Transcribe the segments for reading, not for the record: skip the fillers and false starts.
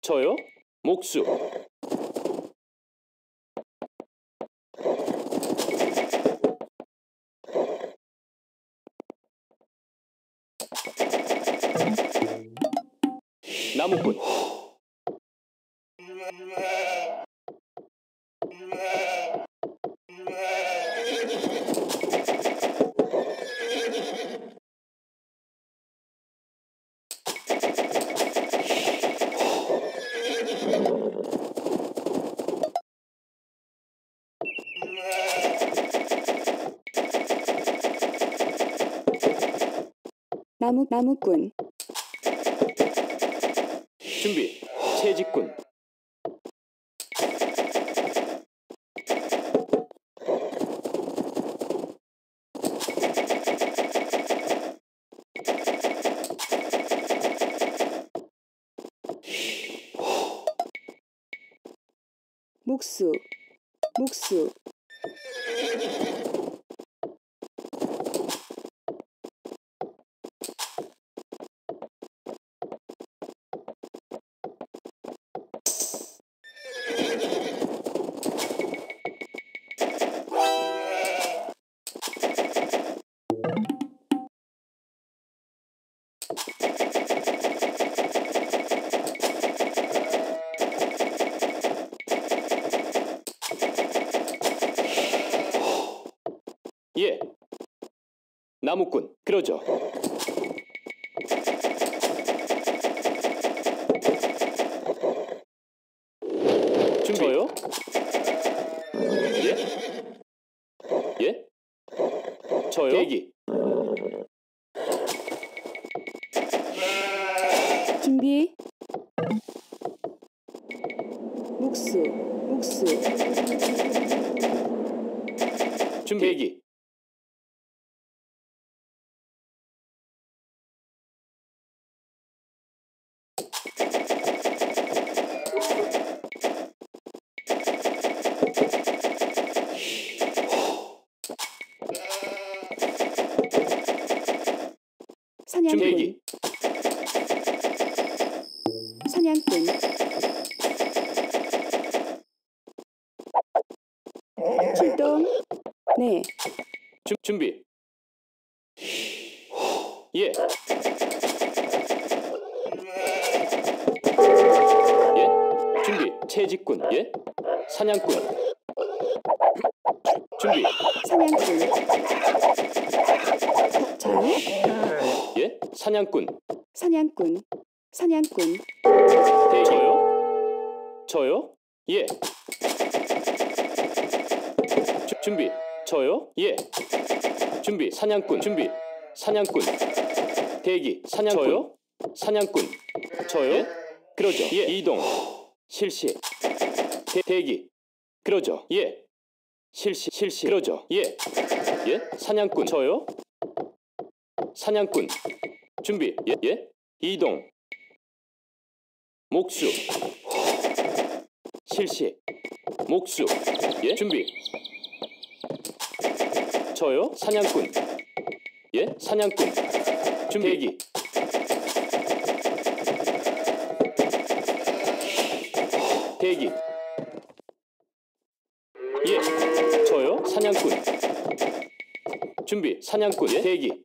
저요? 목수. 나무꾼. 나무꾼. 준비. 채직꾼. 목수. 예. 나무꾼. 그러죠. 준비요? 예? 예? 저요? 대기. 준비. 목수. 준비. 대기. 사냥꾼. 대기. 사냥꾼. 출동. 네. 준비. 예. 예. 준비. 채직꾼. 예. 사냥꾼. 준비. 사냥꾼. 저요? 예. 사냥꾼. 대기. 저요? 예. 준비. 저요? 예. 준비. 사냥꾼. 대기. 저요? 사냥꾼. 저요? 예? 그러죠. 예. 이동. 실시. 대기. 그러죠. 예. 실시. 그러죠. 예. 예. 사냥꾼. 저요? 사냥꾼. 준비. 예. 이동. 목수. 실시. 목수. 예. 준비. 저요? 사냥꾼. 예? 사냥꾼. 준비. 대기. 대기. 예. 저요? 사냥꾼. 준비. 사냥꾼. 예? 대기.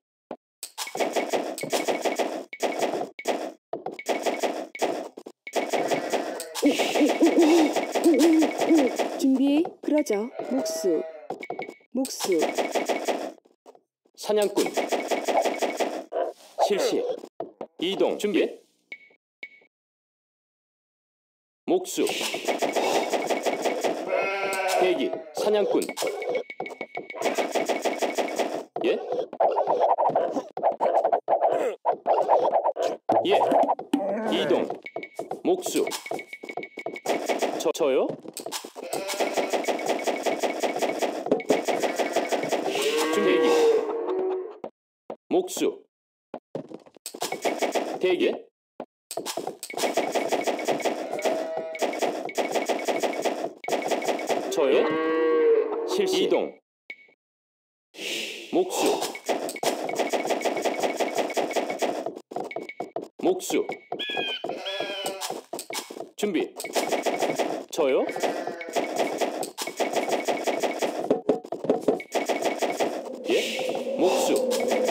준비. 그러죠. 목수. 사냥꾼. 실시. 이동. 준비. 목수. 대기. 사냥꾼. 예? 예. 이동. 목수. 저요? 대기. 목수. 대기. 저요? 실시. 이동. 목수. 준비. 저요? 예? 목수.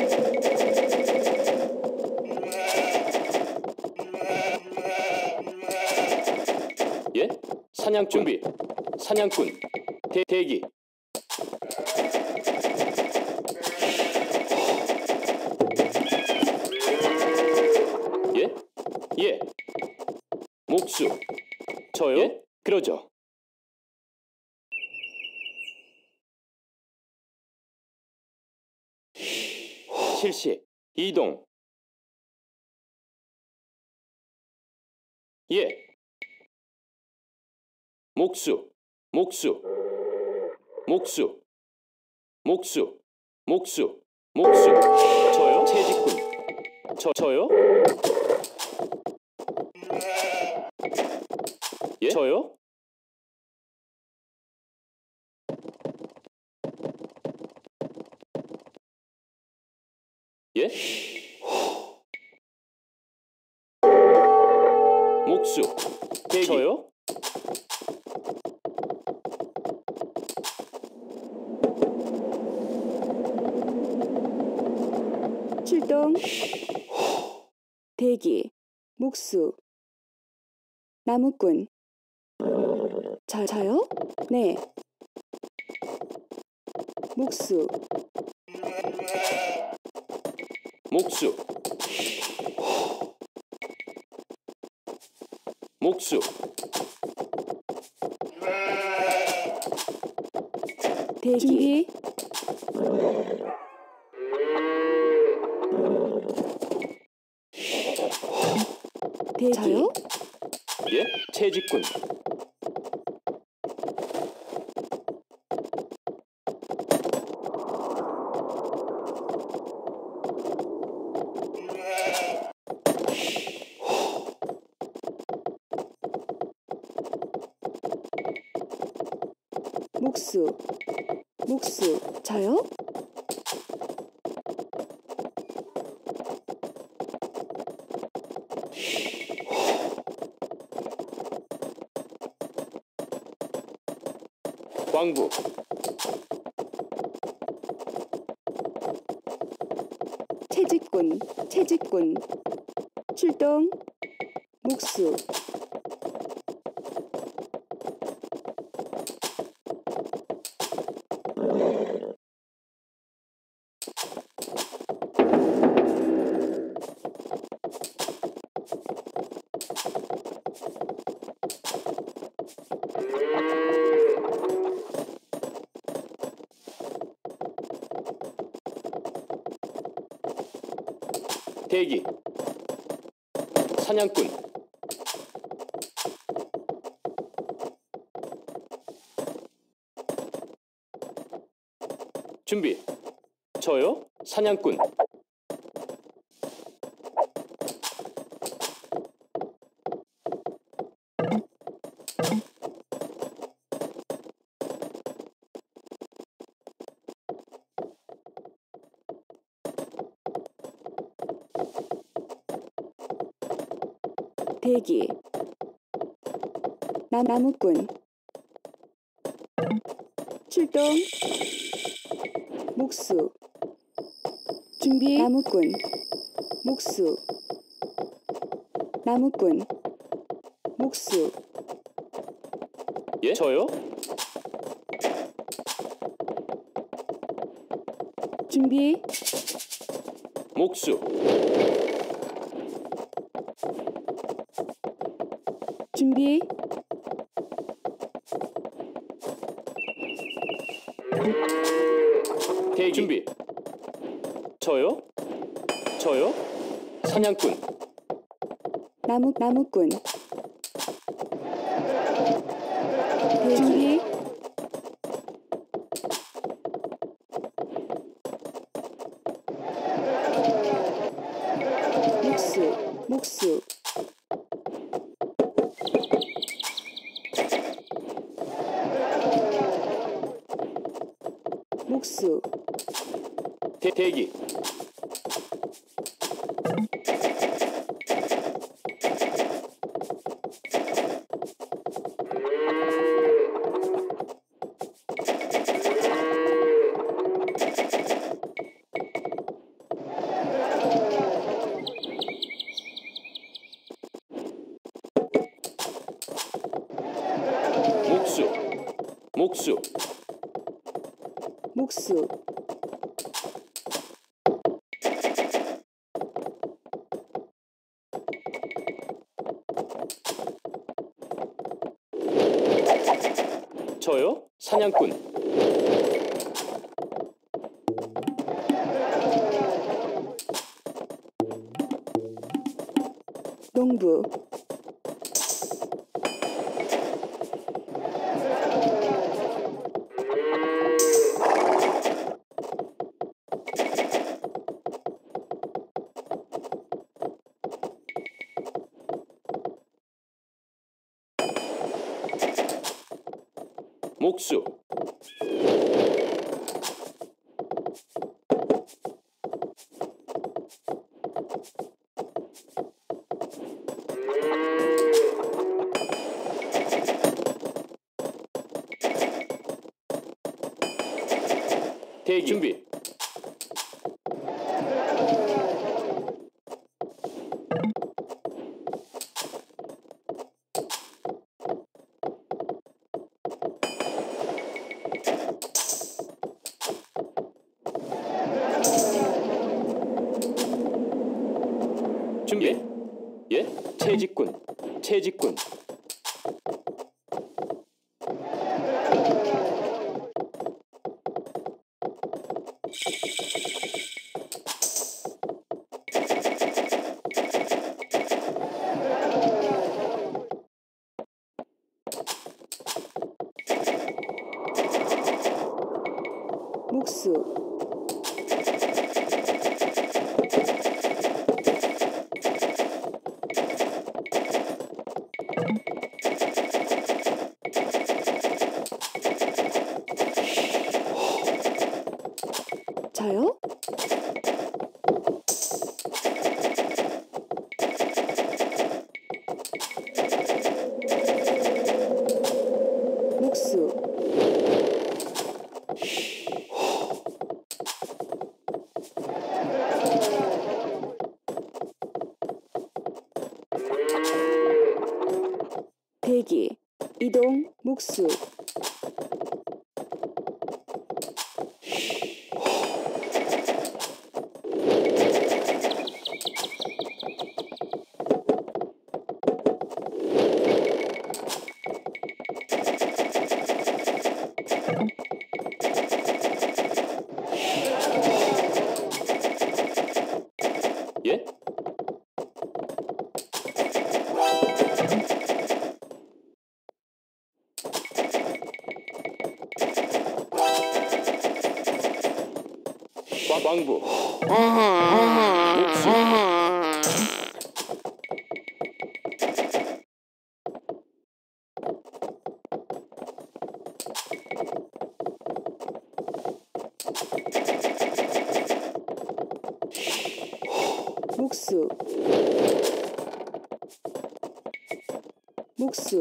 예? 사냥 준비. 사냥꾼. 대기. 예? 예. 목수. 저요? 예? 그러죠. 실시. 이동. 예. 목수. 목수. 목수. 목수. 목수. 목수. 저요? 채직꾼. 저요? 예? 저요? 예? 목수. 대기. 저요? 출동. 대기. 목수. 나무꾼. 저요? 네. 목수. 목수. 목수. 대기. 준비. 대기. 저요? 예? 채직꾼. 목수. 목수. 저요? 광부. 채직꾼. 채직꾼. 출동. 목수. 대기. 사냥꾼. 준비. 저요? 사냥꾼. 대기. 나무꾼. 출동. 목수. 준비. 나무꾼. 목수. 나무꾼. 목수. 예? 저요? 준비. 목수. 준비. 대기. 준비. 저요? 저요? 사냥꾼. 나무꾼. 준비. 목수. 목수. 대기. 목수, 목수, 저요? 사냥꾼, 농부, 목수, 대기 준비. 준비. 예? 채직꾼, 채직꾼. 목수, 저요? 목수, 대기, 이동, 목수, 예? 광부, 목수, 목수, 목수,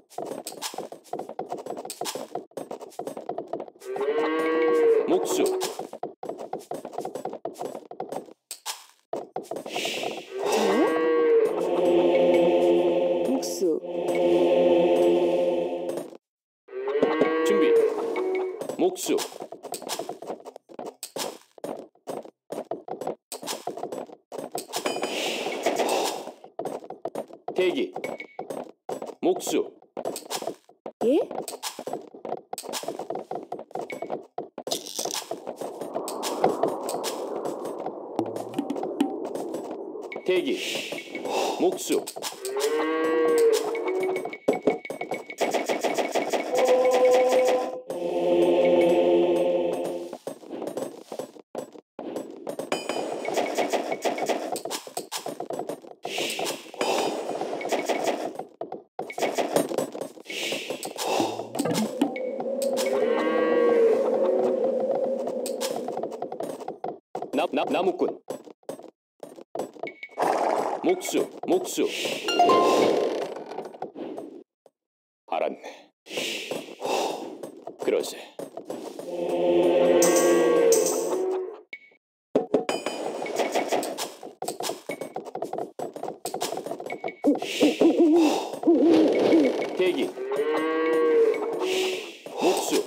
목수, 저요? 목수, 준비. 목수, 대기. 목수, 예? 대기. 목수, 나무꾼. 목수, 목수. 알았네. 그러지. 대기. 목수.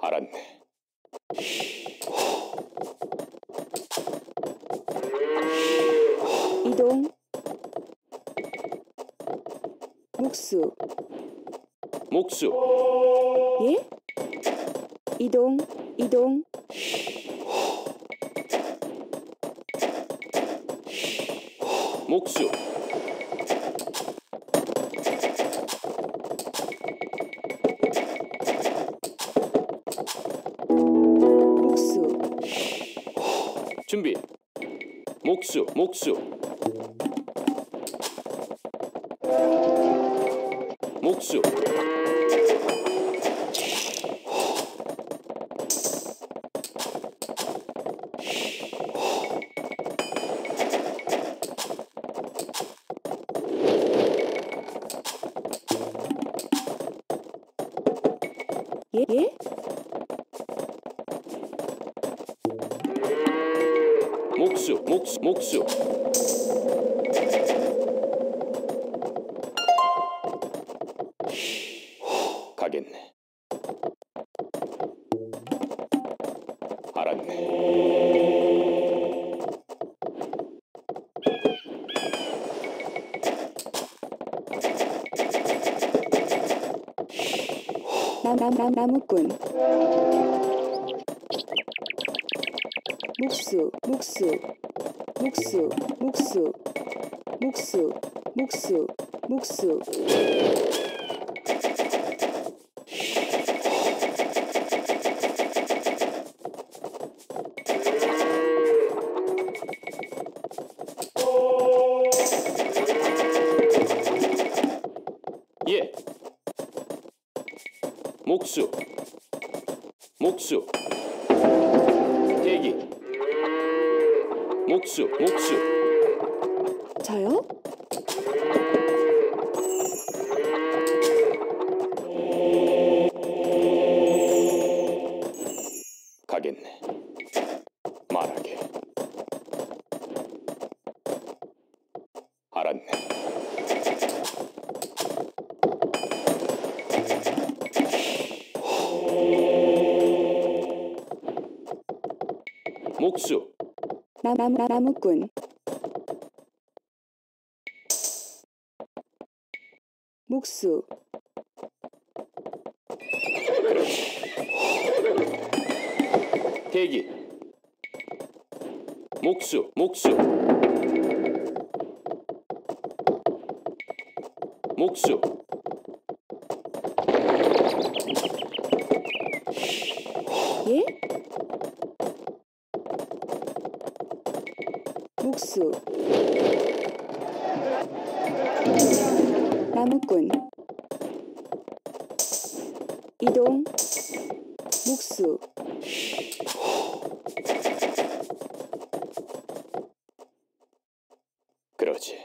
알았네. 이동. 목수. 목수, 예? 이동. 이동. 목수, 목수. 준비. 목수, 목수. 목수, 예? 예? 목수, 목수, 목수. 가겠네. 알았네. 나무꾼. 목수. 목수. 목수. 목수. 목수. 목수. 목수. 예. 목수, 목수. 대기. 목수, 목수. 저요? 가겠네. 말하게. 알았네. 목수, 나무꾼. 목수. 대기. 목수, 목수. 목수, 예? 목수. 나무꾼. 이동. 목수. 그러지.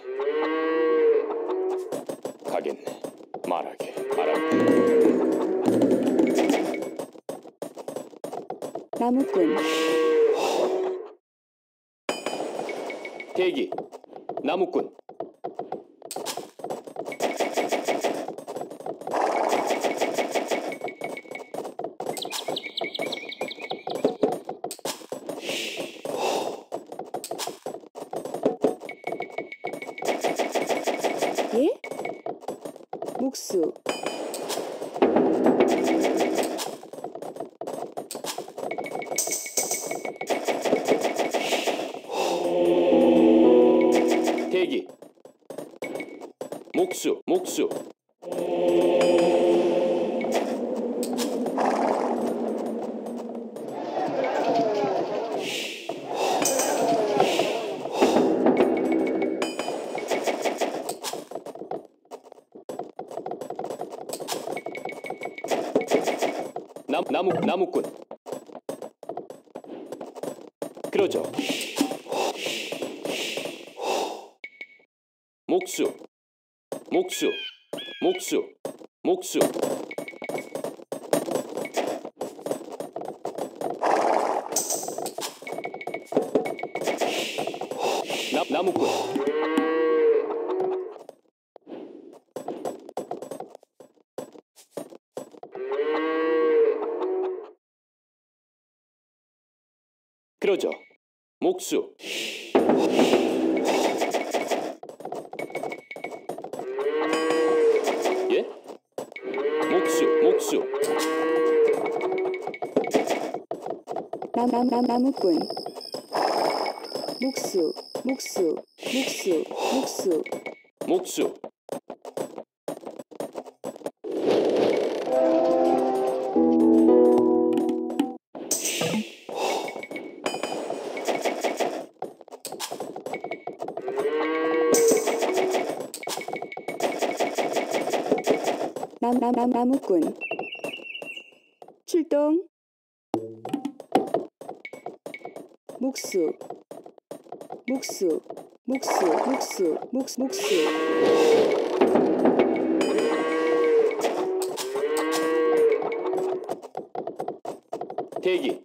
가겠네. 말하게. 알았네. 나무꾼. 대기. 나무꾼. 예? 목수. 대기. 목수, 목수. 나무꾼. 그러죠. 목수, 목수, 목수, 목수. 나무꾼. 그러죠. 목수. 예? 목수. 나무꾼. 목수. 목수. 나무꾼. 출동. 목수. 대기.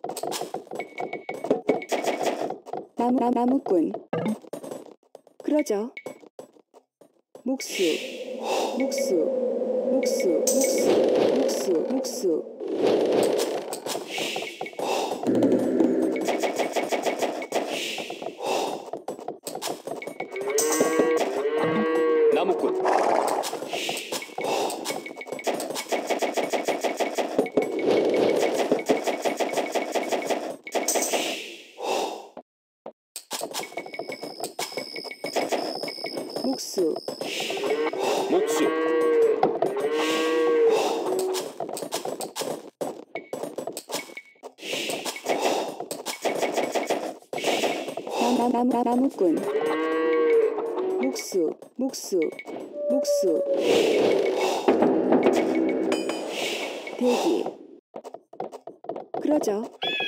나무꾼. 그러죠. 목수. 나무꾼. 목수. 나무꾼. 목수. 대기. 그러죠.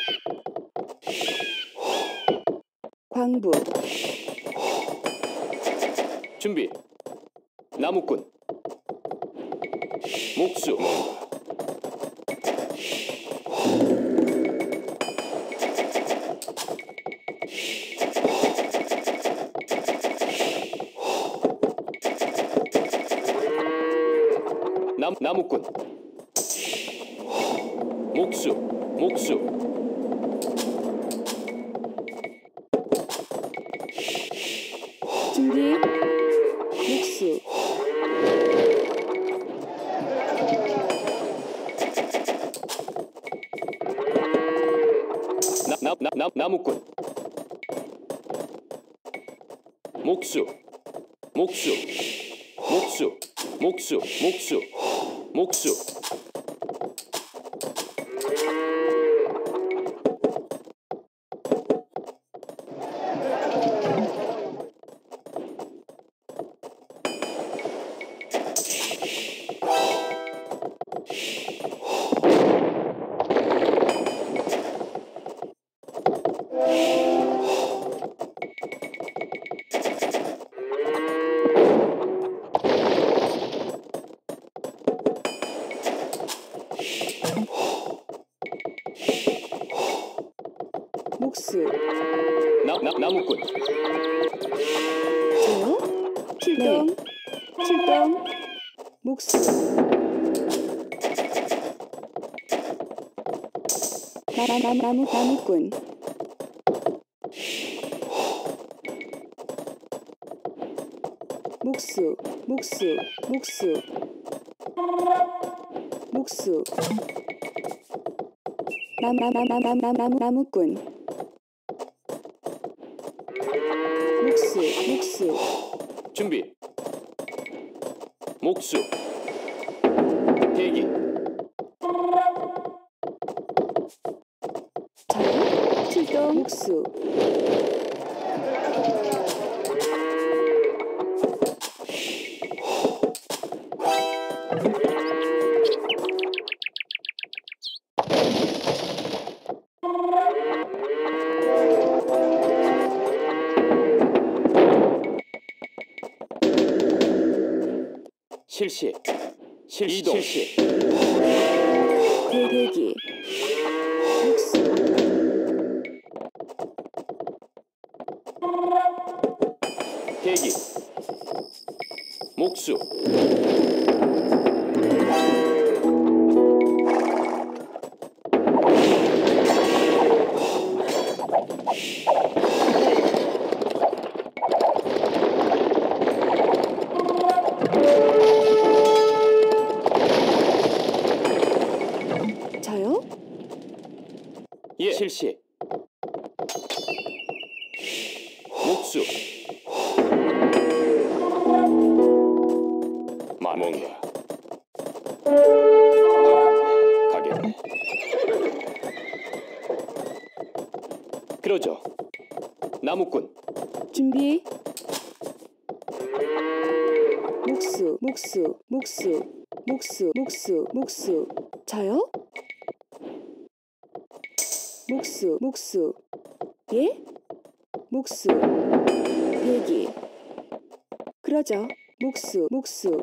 광부. 준비. 나무꾼. 목수. 나무꾼. 목수. 준비. 목수. 나무꾼. 목수. 나무꾼. 저요? 출동. 목수. 나무꾼. 목수. 나무꾼. 목수. 준비. 목수. 대기. 저요? 출동. 목수. 실시. 이동. 대기. 대기. 목수. 예. 실시. 목수. 뭔가. 가겠네. 그러죠. 나무꾼. 준비. 목수, 목수, 목수, 목수, 목수, 목수. 저요? 목수, 목수. 예? 목수. 대기. 그러죠. 목수, 목수.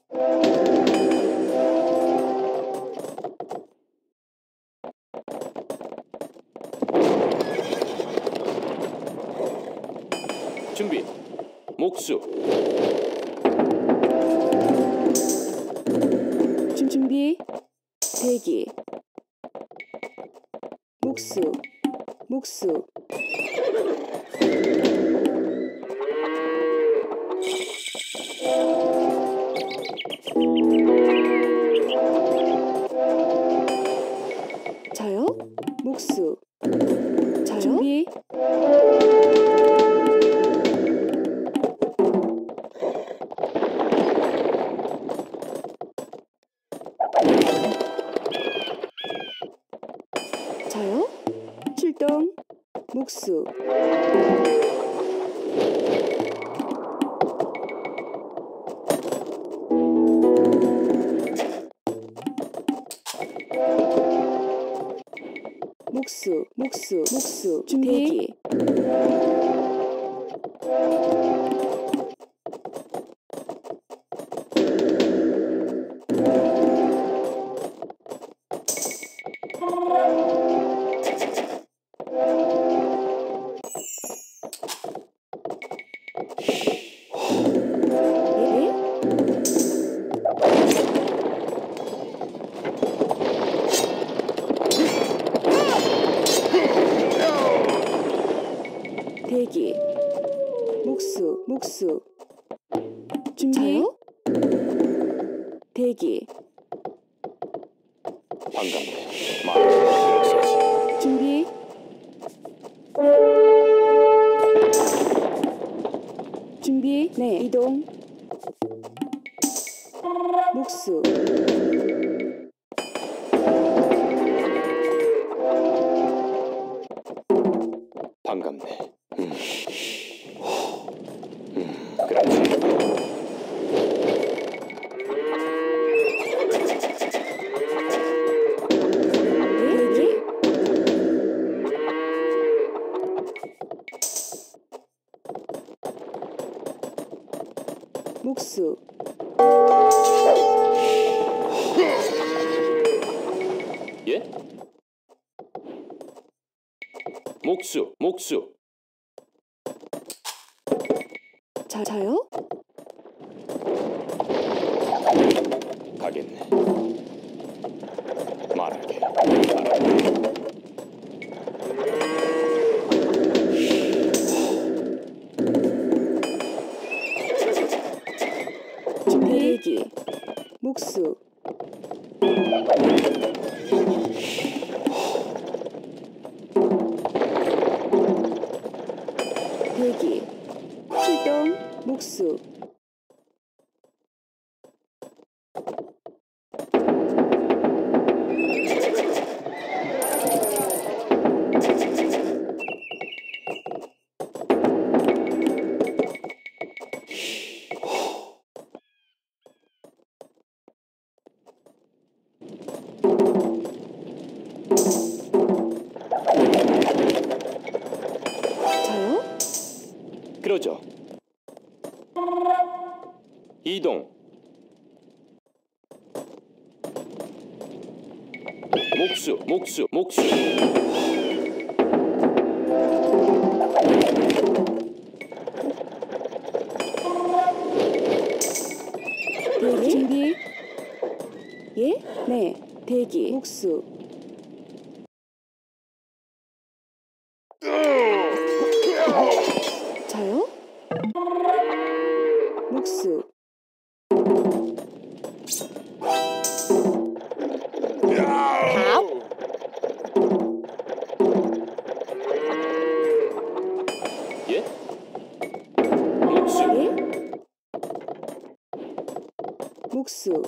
준비. 목수. 준비. 대기. 목수, 목수. 저요? 목수. 저요? 준비. 저요? 출동. 목수. 목수, 목수, 목수. 준비. 대기. 예? 대기. 목수, 목수. 준비. 저요? 대기. 반갑네. 말해야지. 준비. 준비. 네. 이동. 목수. 반갑네. 그렇지. 대기. 목수. 예? 목수, 목수. 저요? 가겠네. 말하게. 알아. 준비. 대기. 목수. 대기. 출동. 목수. 저요? 그러죠. 이동. 목수, 목수, 목수. 대기. 준비. 예? 네. 대기. 목수. 저요? 목수. 목수.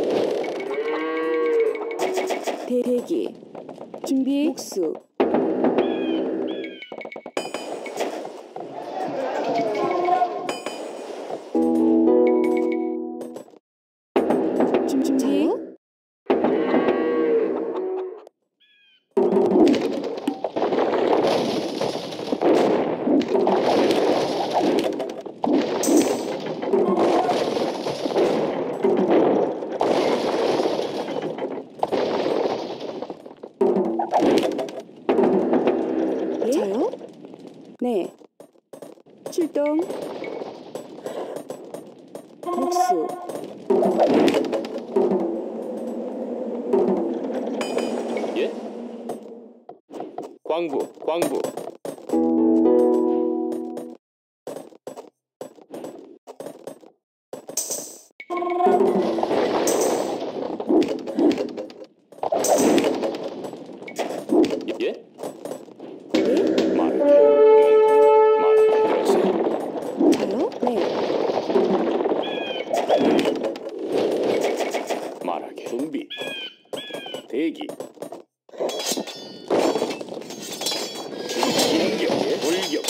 대기. 준비. 목수. 준비. 저요? 네. 출동. 목수. 예? 광부. 예? 말하게. 그러세요. 저요? 네. 말하게. 준비. 대기. 공격. 돌격.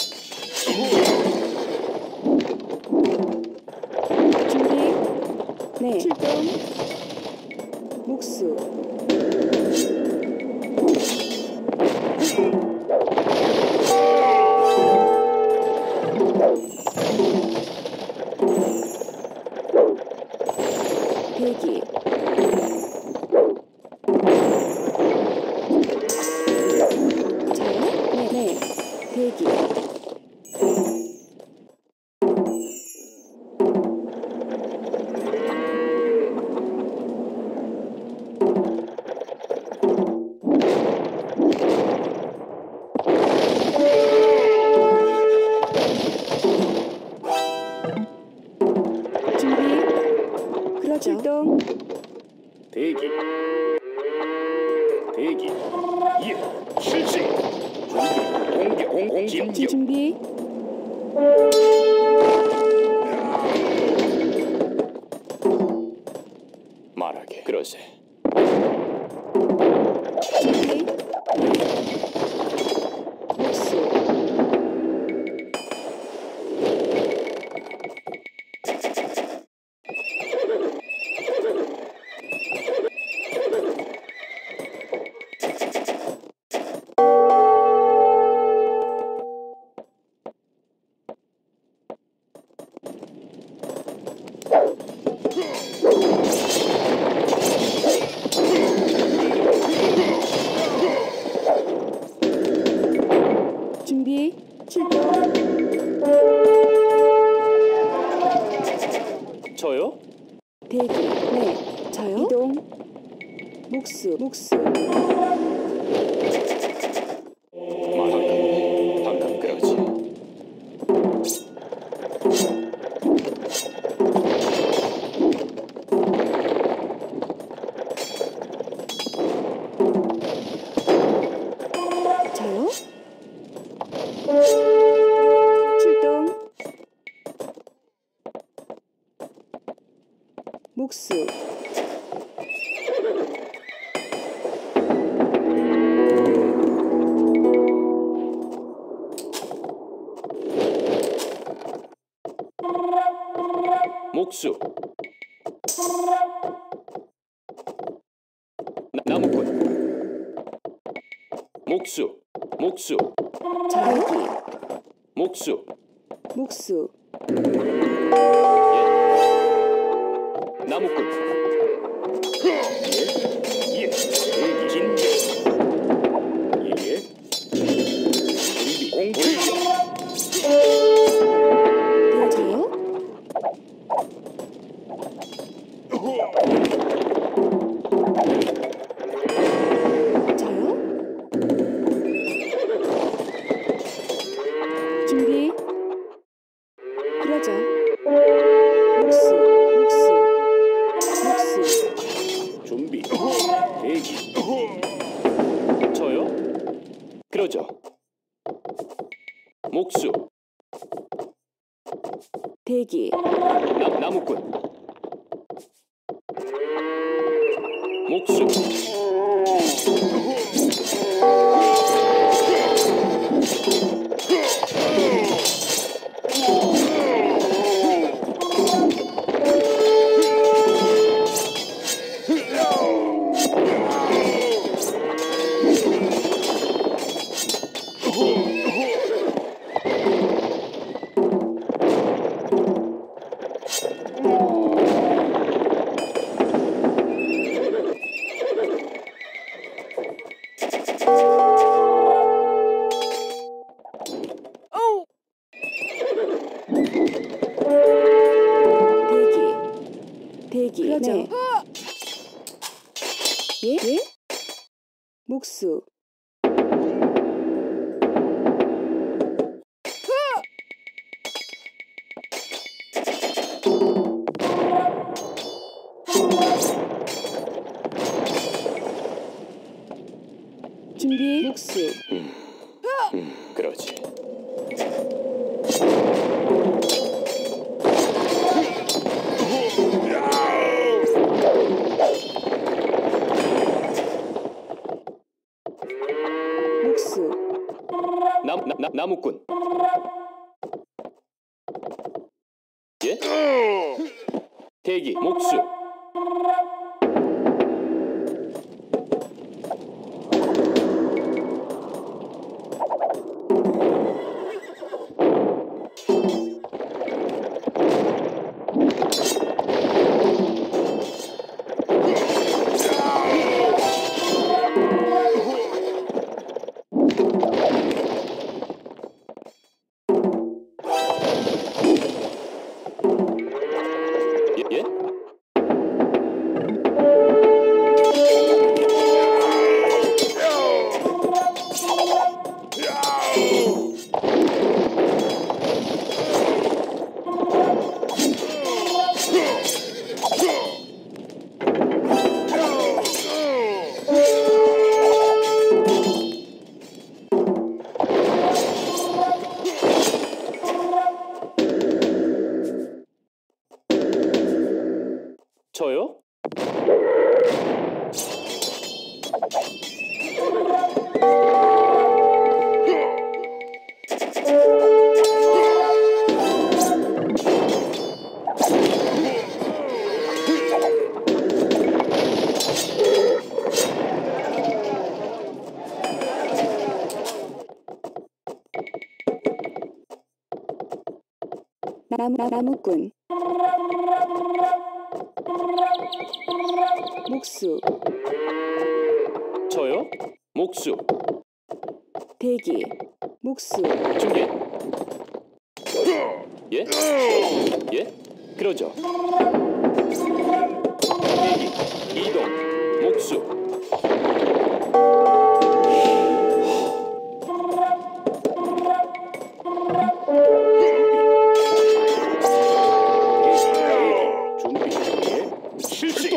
준비. 네. 출동. 목수. 대기. 저요? 네. 대기. 준비. 그렇죠. 출동. 대기. 대기. 예. 실시. 준비. 공격. 진격. 준비. 말하게. 그러세. 준비. 목수. 준비. 출동. 저요? 대기. 네. 저요? 이동. 목수. 말하게. 방금 그러지. 저요? 출동. 목수. 목수. 나무꾼. 목수. 대기. 목수. 목수. 나무꾼. 예. 대기. 진격. 예. 준비. 공격. 저요? 저요? 준비. 그러죠. 목수. 준비. 대기. 저요? 그러죠. 목수. 대기. 나무꾼. 목수. 대기. 그러죠. 네. 예? 예? 목수. 준비. 목수. 그러지. 목수. 나무꾼. 예? 대기. 목수. 예? 저요? 나무꾼. 목수. 저요? 목수. 대기. 목수. 중계. 예? 예? 그러죠. 대기. 이동. 목수. 준비. 예. 실동.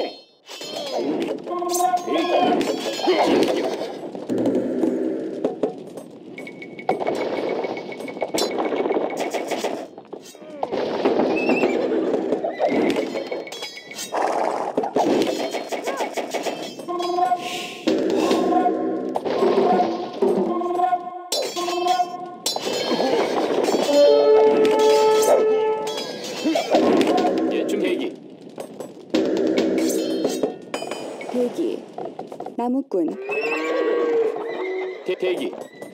예, 중 대기. 대기. 나무꾼. 대기.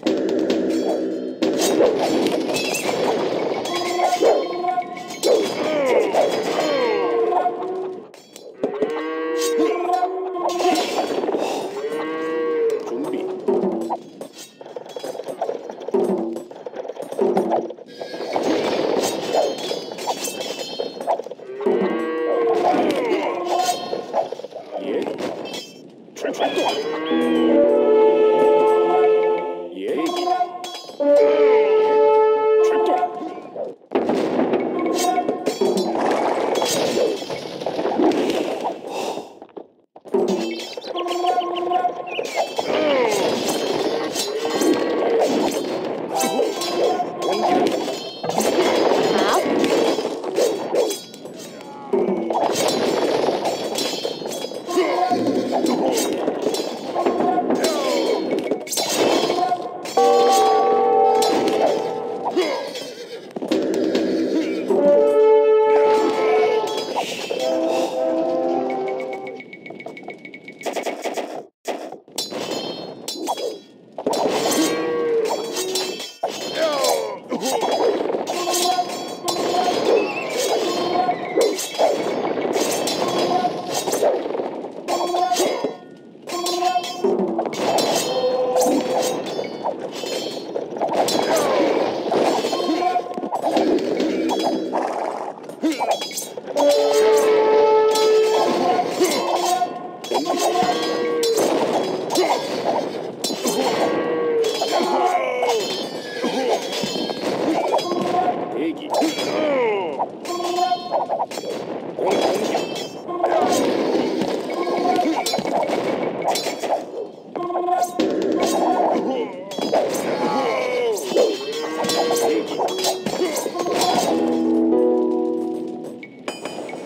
준비. 예. 출동. 예. 출동.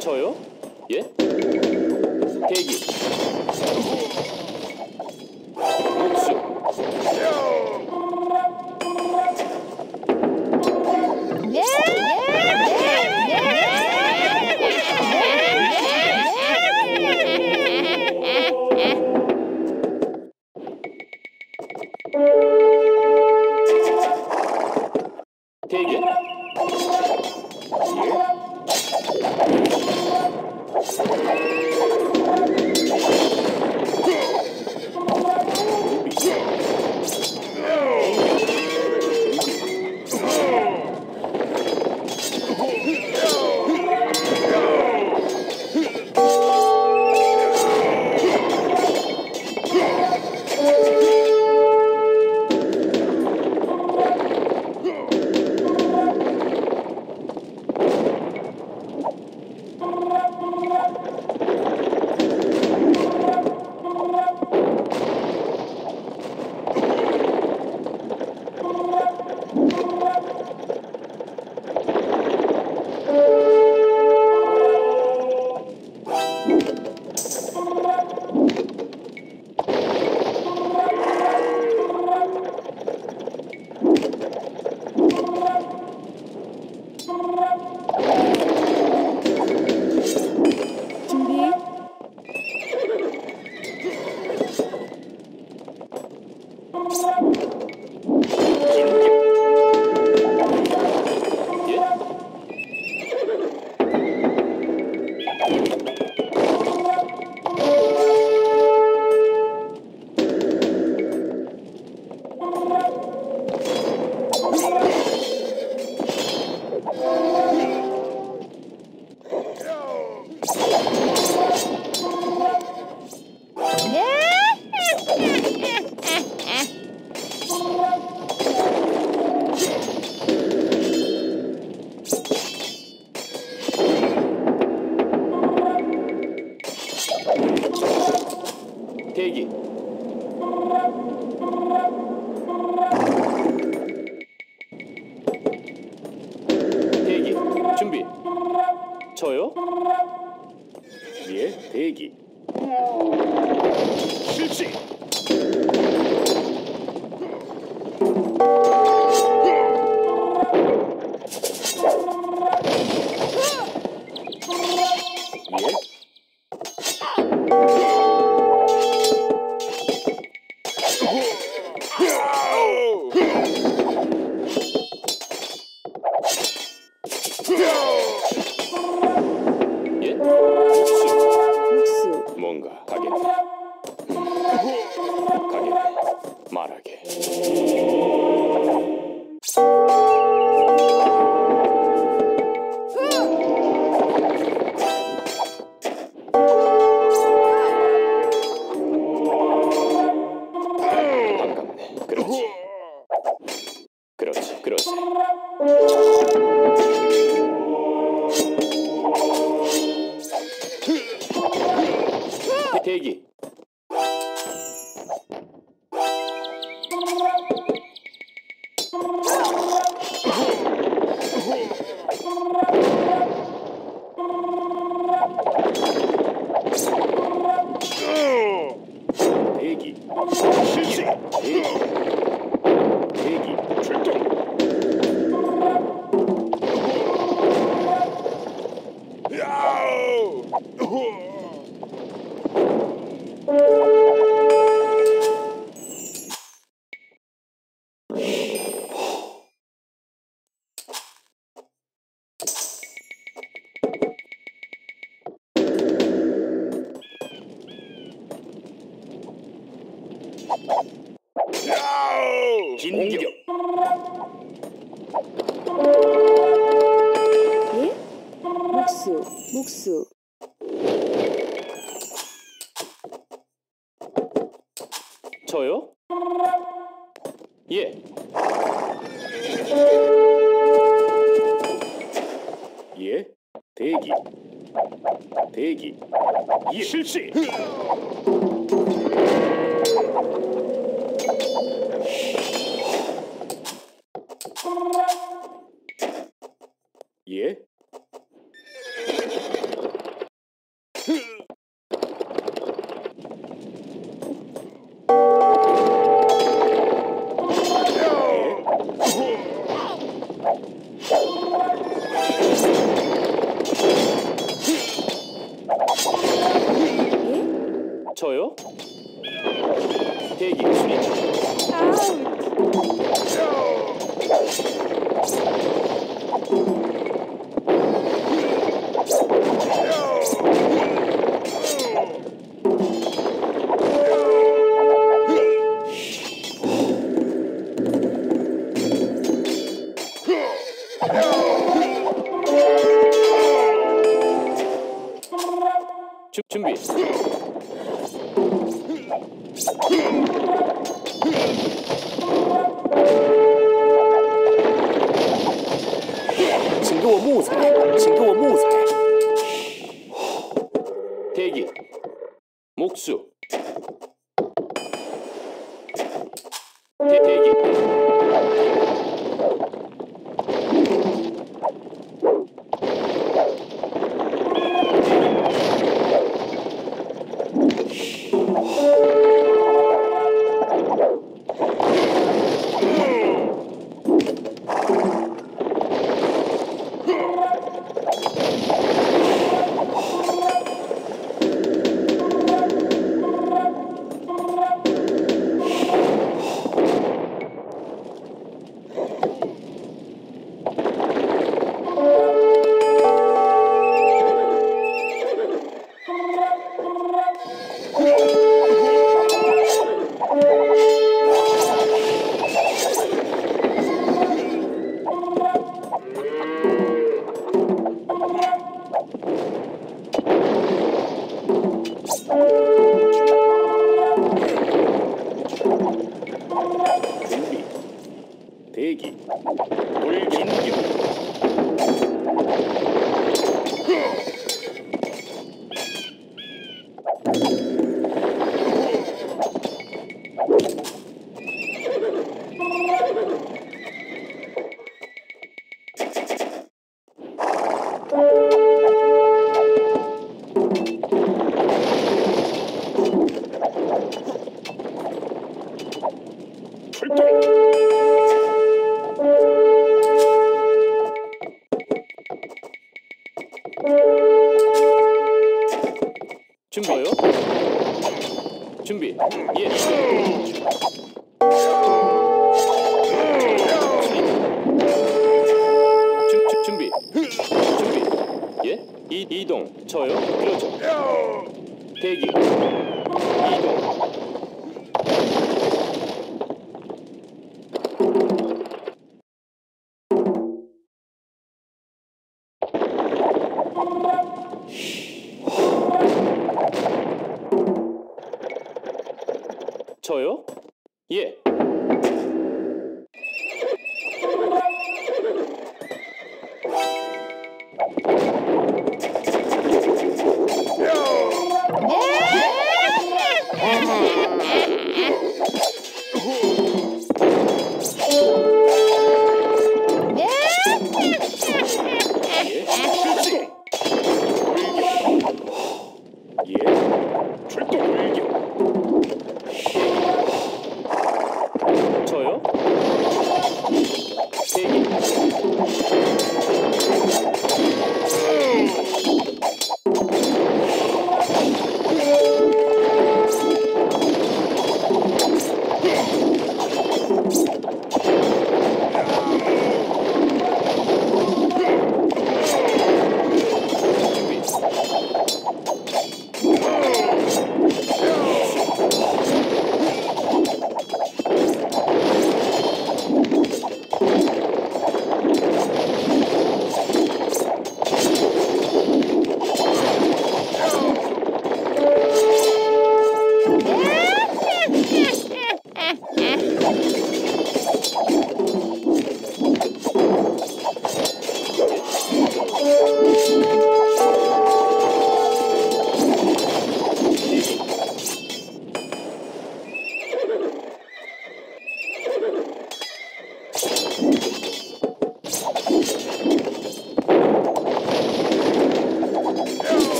저요? 예? 대기. 목수. 대기. 준비. 예? 대기. 대기. 준비. 저요? 예, 대기. 실시. 예, 예? 목수. 목수. 뭔가 가겠네. 가겠네. 말하게. 반갑네. 그렇지. 그렇지. 그렇지. 대기. 대기. 실시. 대기. 대기. 출동. 진격. 예? 목수. 목수. 저요? 예. 예, 대기. 대기. 예, 실시. 예, 저요? 대기 수리. 준비. 请给我木材，请给我木材。 대기. 목수. 대기. 준비. 대기. 물긴격. 출동. 준비요? 준비. 예. 준비. 준비. 예? 이동. 저요? 그렇죠. 대기. 이동. 저요? 예.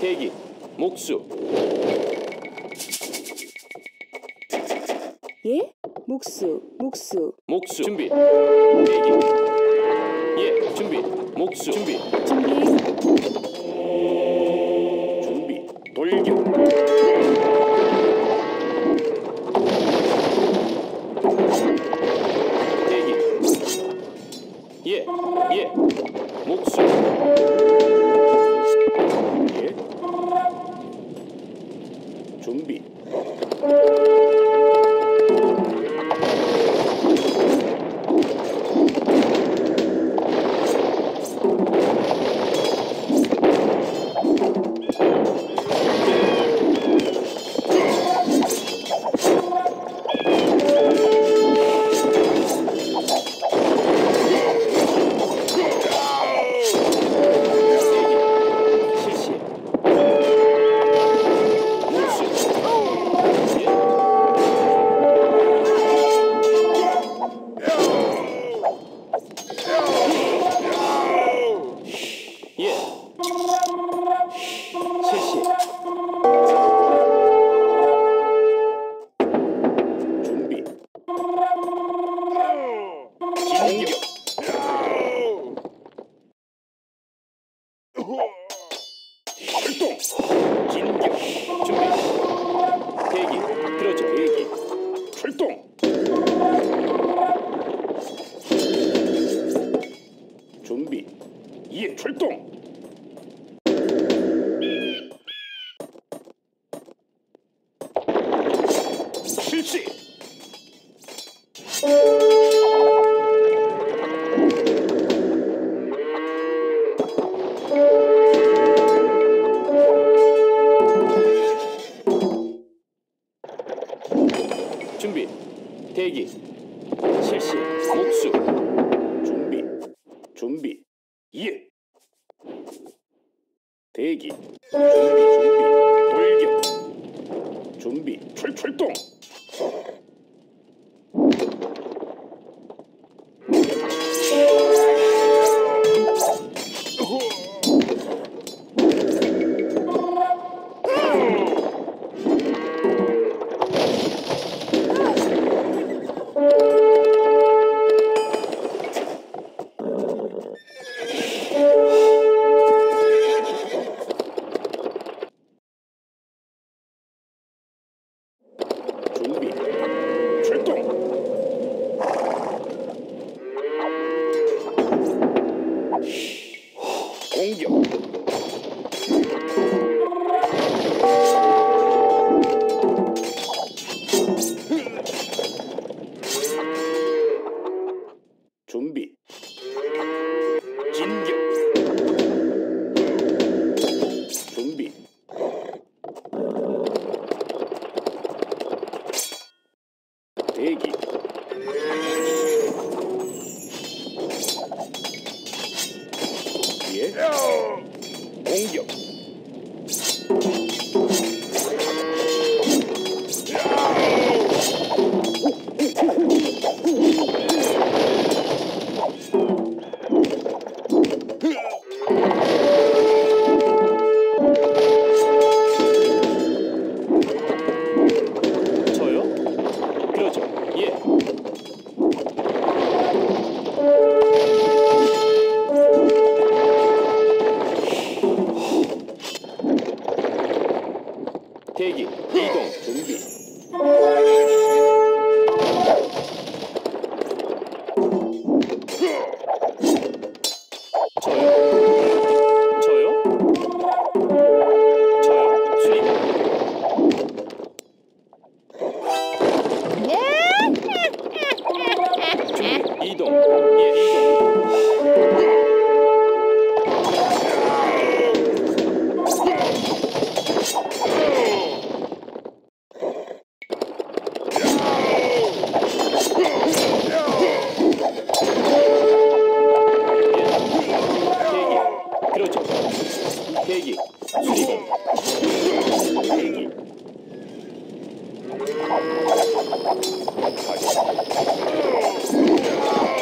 대기. 목수. 예? 목수, 목수, 목수. 준비. 대기. 예. 준비. 목수. 준비. 준비, 준비. 돌격. 대기. 예. 예. 목수. 예. 준비. 실시. 목수. 예. 예. 실시. 준비. 진격. 출동. 진격. 준비. 대기. 그렇죠. 대기. 출동. 준비. 예, 출동. 실시. 준비. 대기. 실시. 목수. 준비. 준비. 예. 대기. 준비. 돌격. 준비. 출동. 준비. 출동. 공격. 준비. 진격. 준비. 대기. 예. 공격. 저요? 그렇죠. 예. 대기. 이동. 준비. 저요? 저요? 저요? 수리. 준비. 이동. 예, 이동. 대기. 그렇죠. 대기. 수리공. 대기. 가자.